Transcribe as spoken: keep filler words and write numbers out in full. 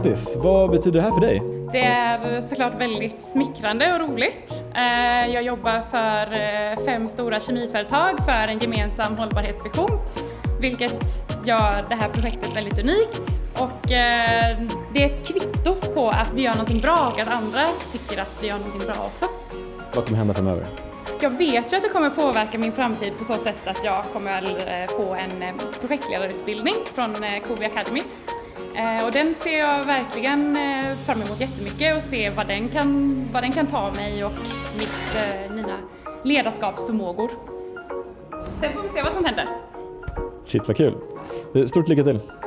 grattis! Vad betyder det här för dig? Det är såklart väldigt smickrande och roligt. Jag jobbar för fem stora kemiföretag för en gemensam hållbarhetsvision, vilket gör det här projektet väldigt unikt. Och det är ett kvitto på att vi gör någonting bra och att andra tycker att vi gör någonting bra också. Vad kommer hända framöver? Jag vet ju att det kommer påverka min framtid på så sätt att jag kommer få en projektledarutbildning från Cowi Academy. Och den ser jag verkligen fram emot jättemycket och se vad den kan, vad den kan ta mig och mitt, mina ledarskapsförmågor. Sen får vi se vad som händer. Shit, vad kul! Stort lycka till!